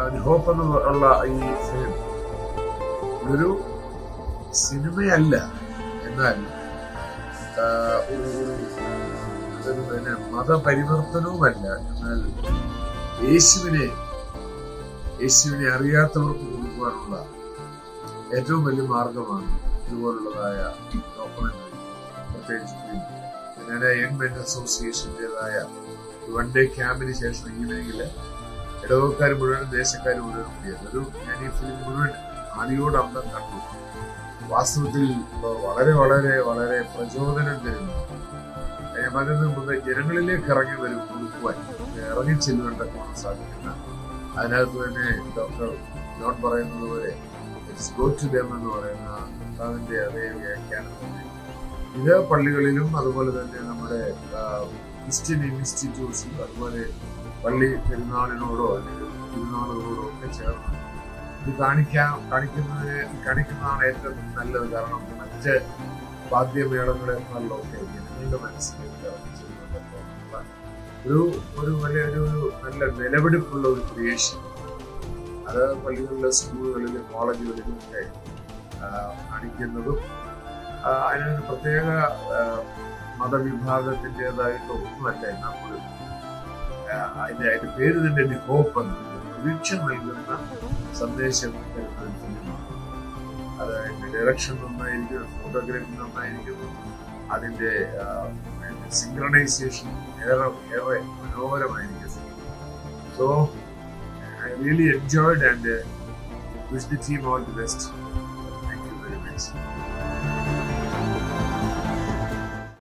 Hope എന്നുള്ള ഈ film ഒരു സിനിമയല്ല, എന്നാൽ ഒരു മതപരിവർത്തനവുമല്ല, എന്നാൽ യേശുവിനെ അറിയാത്തവർക്ക് കൊടുക്കുവാനുള്ള ഏറ്റവും വലിയ മാർഗമാണ് ഇതുപോലുള്ളതായ ഡോക്യുമെന്ററി. പ്രത്യേകിച്ച് Knanaya യങ് മെൻ അസോസിയേഷൻ്റെതായ 1 ഡേ ക്യാമ്പിന് ശേഷം ഈവനിങ്ങില് ഇടവക്കാർ മുഴുവനും ദേശക്കാർ മുഴുവനും കൂടിയത് ഞാൻ ഈ ഫിലിം മുഴുവൻ ആദ്യയോട് അന്തം കണ്ടു. വാസ്തവത്തിൽ വളരെ വളരെ വളരെ പ്രചോദനം തരുന്നു. അതിന് ജനങ്ങളിലേക്ക് ഇറങ്ങി വരും, കൊടുക്കുവാൻ ഇറങ്ങി ചെല്ലുവാൻ സാധിക്കുന്ന. അതിനകത്ത് തന്നെ ഡോക്ടർ ജോൺ പറയുന്നത് പോലെ ഇറ്റ്സ് ഗോ ടു ദം എന്ന് പറയുന്ന അതിന്റെ അതേ വ്യാഖ്യാനം തന്നെ ഇത് പള്ളികളിലും അതുപോലെ തന്നെ നമ്മുടെ ക്രിസ്ത്യൻ ഇൻസ്റ്റിറ്റ്യൂട്ട്സിൽ അതുപോലെ പള്ളി പെരുന്നാളിനോടോ അല്ലെങ്കിൽ തിരുനാളുകളോടോ ഒക്കെ ചേർന്ന് ഇത് കാണിക്കുന്നതാണ് ഏറ്റവും നല്ലത്. കാരണം മറ്റ് വാദ്യമേളങ്ങളെക്കാളിലൊക്കെ ജനങ്ങളുടെ മനസ്സിലേക്ക് ഒരു വലിയൊരു നല്ല നിലപിടിപ്പുള്ള ഒരു ക്രിയേഷൻ അത് പള്ളികളിലെ സ്കൂളുകളിലും കോളേജുകളിലും ഒക്കെ കാണിക്കുന്നതും അതിനൊരു പ്രത്യേക മതവിഭാഗത്തിൻ്റെതായിട്ട് ഒന്നുമല്ല. എന്നാൽ പോലും അതിന്റെ പേര് തന്നെ ദി ഹോപ്പ് എന്ന പ്രതീക്ഷ നൽകുന്ന സന്ദേശം തരുന്ന ഒരു ഫിലിമാണ്. അത് അതിന്റെ ഡയറക്ഷൻ നന്നായിരിക്കും, ഫോട്ടോഗ്രാഫി നന്നായിരിക്കുന്നു, അതിന്റെ സിങ്ക്രണൈസേഷൻ ഏറെ മനോഹരമായിരിക്കും. So I really enjoyed and wish the team all the best. Thank you very much.